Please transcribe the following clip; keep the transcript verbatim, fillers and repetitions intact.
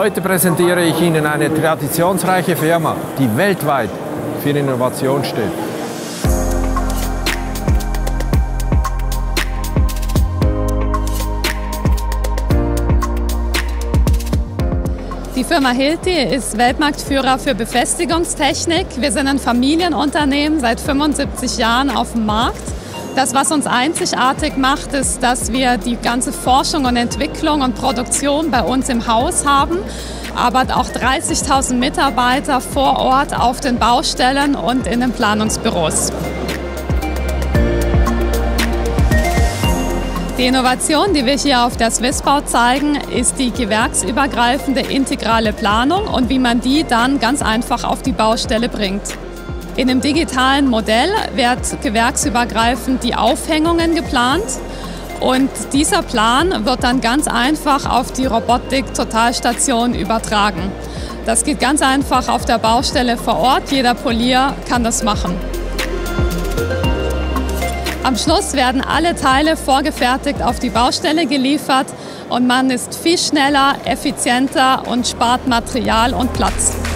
Heute präsentiere ich Ihnen eine traditionsreiche Firma, die weltweit für Innovation steht. Die Firma Hilti ist Weltmarktführer für Befestigungstechnik. Wir sind ein Familienunternehmen, seit fünfundsiebzig Jahren auf dem Markt. Das, was uns einzigartig macht, ist, dass wir die ganze Forschung und Entwicklung und Produktion bei uns im Haus haben, aber auch dreißigtausend Mitarbeiter vor Ort auf den Baustellen und in den Planungsbüros. Die Innovation, die wir hier auf der Swissbau zeigen, ist die gewerksübergreifende integrale Planung und wie man die dann ganz einfach auf die Baustelle bringt. In einem digitalen Modell wird gewerksübergreifend die Aufhängungen geplant und dieser Plan wird dann ganz einfach auf die Robotik-Totalstation übertragen. Das geht ganz einfach auf der Baustelle vor Ort, jeder Polier kann das machen. Am Schluss werden alle Teile vorgefertigt auf die Baustelle geliefert und man ist viel schneller, effizienter und spart Material und Platz.